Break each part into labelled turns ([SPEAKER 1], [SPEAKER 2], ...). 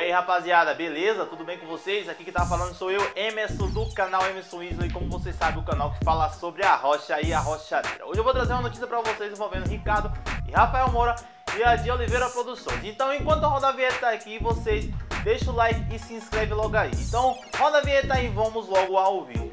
[SPEAKER 1] aí, rapaziada, beleza? Tudo bem com vocês? Aqui que tá falando sou eu, Emerson, do canal Emerson Weasley. Como vocês sabem, o canal que fala sobre a rocha e a rochadeira. Hoje eu vou trazer uma notícia pra vocês envolvendo Ricardo e Rafael Moura e a de Oliveira Produções. Então, enquanto roda a vinheta aqui, vocês deixam o like e se inscreve logo aí. Então, roda a vinheta aí e vamos logo ao vídeo.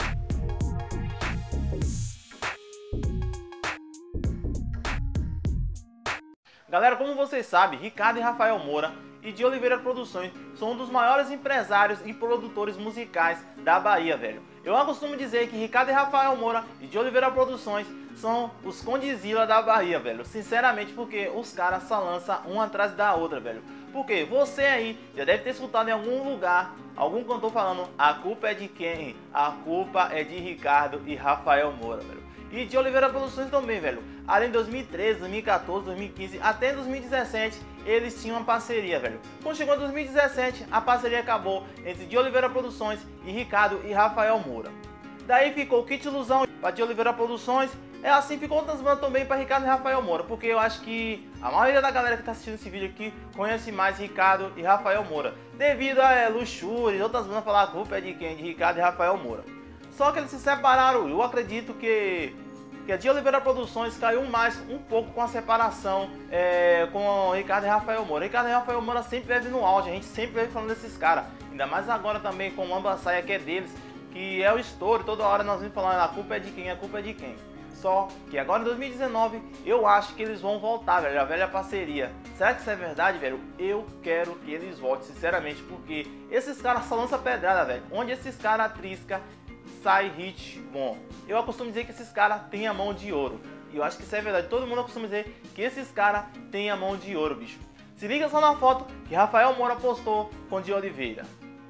[SPEAKER 1] Galera, como vocês sabem, Ricardo e Rafael Moura e de Oliveira Produções são um dos maiores empresários e produtores musicais da Bahia, velho. Eu costumo dizer que Ricardo e Rafael Moura e de Oliveira Produções são os Condzilla da Bahia, velho. Sinceramente, porque os caras só lançam uma atrás da outra, velho. Porque você aí já deve ter escutado em algum lugar algum cantor falando: a culpa é de quem? A culpa é de Ricardo e Rafael Moura, velho. E de Oliveira Produções também, velho. Além de 2013, 2014, 2015, até 2017, eles tinham uma parceria, velho. Quando chegou em 2017, a parceria acabou entre de Oliveira Produções e Ricardo e Rafael Moura. Daí ficou o Kit Ilusão para de Oliveira Produções. É assim, ficou outras bandas também para Ricardo e Rafael Moura. Porque eu acho que a maioria da galera que está assistindo esse vídeo aqui conhece mais Ricardo e Rafael Moura. Devido a Luxúria e outras bandas falar: a culpa é de quem? De Ricardo e Rafael Moura. Só que eles se separaram. Eu acredito que a de Oliveira Produções caiu mais um pouco com a separação com Ricardo e Rafael Moura. Ricardo e Rafael Moura sempre vive no auge, a gente sempre vive falando desses caras. Ainda mais agora também com o Ambaçaia, que é deles, que é o estouro. Toda hora nós vamos falando: a culpa é de quem? A culpa é de quem? Só que agora em 2019 eu acho que eles vão voltar, velho, a velha parceria. Será que isso é verdade, velho? Eu quero que eles voltem, sinceramente, porque esses caras só lançam pedrada, velho. Onde esses caras triscam, sai hit bom. Eu costumo dizer que esses caras têm a mão de ouro. E eu acho que isso é verdade. Todo mundo costuma dizer que esses caras têm a mão de ouro, bicho. Se liga só na foto que Rafael Moura postou com de Oliveira.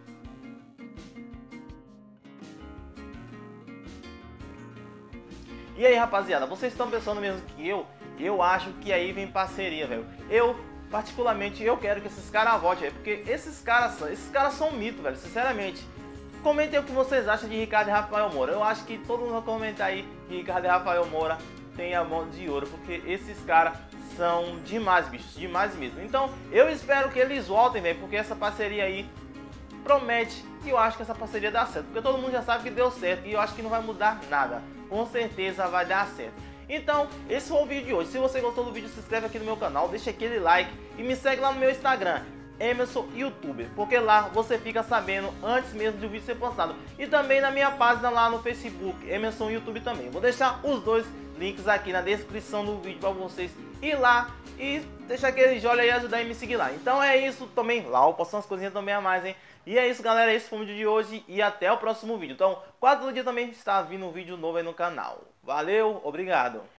[SPEAKER 1] E aí, rapaziada, vocês estão pensando mesmo que eu? Eu acho que aí vem parceria, velho. Eu, particularmente, eu quero que esses caras voltem, porque esses caras são mito, velho, sinceramente. Comentem o que vocês acham de Ricardo e Rafael Moura. Eu acho que todo mundo vai comentar aí que Ricardo e Rafael Moura tem a mão de ouro, porque esses caras são demais, bichos, demais mesmo. Então, eu espero que eles voltem, velho, porque essa parceria aí promete, e eu acho que essa parceria dá certo, porque todo mundo já sabe que deu certo, e eu acho que não vai mudar nada. Com certeza vai dar certo. Então, esse foi o vídeo de hoje. Se você gostou do vídeo, se inscreve aqui no meu canal, deixa aquele like e me segue lá no meu Instagram, Emerson YouTuber, porque lá você fica sabendo antes mesmo do vídeo ser postado. E também na minha página lá no Facebook, Emerson YouTube também. Vou deixar os dois links aqui na descrição do vídeo para vocês ir lá e deixar aquele joinha e ajudar a me seguir lá. Então é isso também, lá eu posto umas coisinhas também a mais, hein. E é isso, galera, esse foi o vídeo de hoje e até o próximo vídeo. Então, quase todo dia também está vindo um vídeo novo aí no canal. Valeu, obrigado!